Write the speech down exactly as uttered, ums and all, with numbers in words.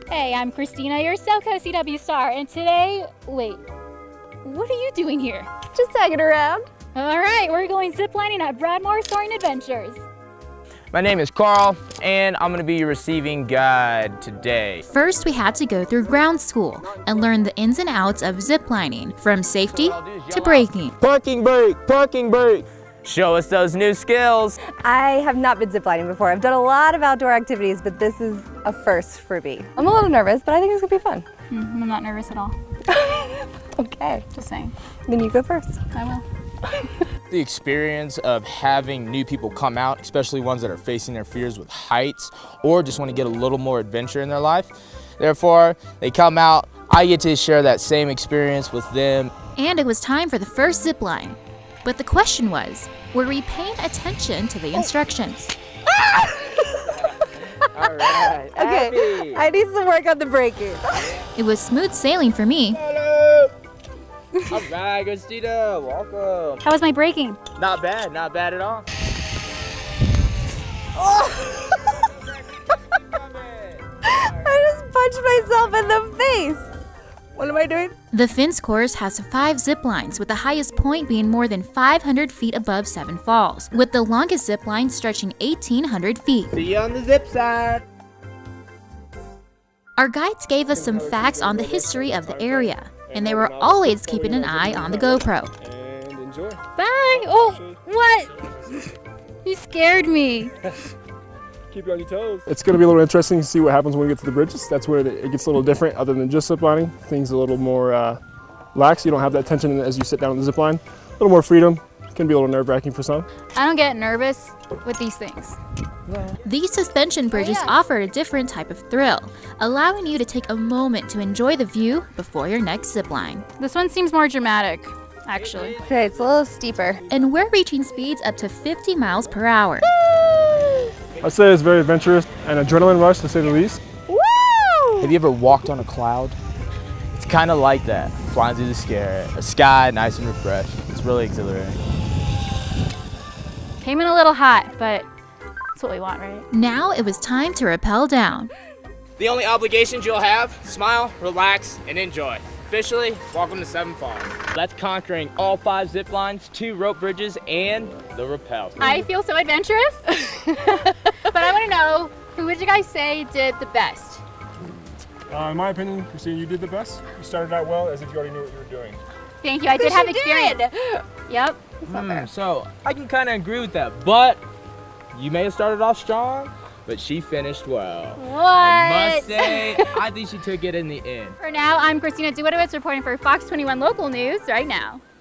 Hey, I'm Christina, your SoCo C W star, and today, wait, what are you doing here? Just hanging around. All right, we're going ziplining at Broadmoor Soaring Adventures. My name is Carl, and I'm gonna be your receiving guide today. First, we had to go through ground school and learn the ins and outs of ziplining, from safety to braking. Parking brake, parking brake. Show us those new skills. I have not been ziplining before. I've done a lot of outdoor activities, but this is a first for me. I'm a little nervous, but I think it's gonna be fun. Mm, I'm not nervous at all. Okay. Just saying. Then you go first. I will. The experience of having new people come out, especially ones that are facing their fears with heights or just want to get a little more adventure in their life. Therefore, they come out, I get to share that same experience with them. And it was time for the first zip line. But the question was, were we paying attention to the instructions? All right. Okay, Abby. I need some work on the braking. It was smooth sailing for me. Hello. All right, Christina, welcome. How was my braking? Not bad, not bad at all. I just punched myself in the face. What am I doing? The Fins course has five zip lines, with the highest point being more than five hundred feet above Seven Falls, with the longest zip line stretching eighteen hundred feet. See you on the zip side. Our guides gave us some facts on the history of the area, and they were always keeping an eye on the GoPro. And enjoy. Bye. Oh, what? You scared me. Keep you on your toes. It's going to be a little interesting to see what happens when we get to the bridges. That's where it gets a little different other than just ziplining. Things a little more uh, lax. You don't have that tension as you sit down on the zip line. A little more freedom. It can be a little nerve-wracking for some. I don't get nervous with these things. These suspension bridges yeah. offer a different type of thrill, allowing you to take a moment to enjoy the view before your next zip line. This one seems more dramatic, actually. Okay, it's a little steeper. And we're reaching speeds up to fifty miles per hour. I'd say it's very adventurous and adrenaline rush, to say the least. Woo! Have you ever walked on a cloud? It's kind of like that, flying through the sky, a sky nice and refreshed. It's really exhilarating. Came in a little hot, but that's what we want, right? Now it was time to rappel down. The only obligations you'll have, smile, relax, and enjoy. Officially, welcome to Seven Falls. That's conquering all five zip lines, two rope bridges, and the rappel. I feel so adventurous, but I want to know, who would you guys say did the best? Uh, in my opinion, Christina, you did the best. You started out well as if you already knew what you were doing. Thank you, I did have She experience. did. Yep. Mm, so, I can kind of agree with that, but you may have started off strong, but she finished well. What? I must say, I think she took it in the end. For now, I'm Christina Duwitowicz reporting for Fox twenty-one Local News right now.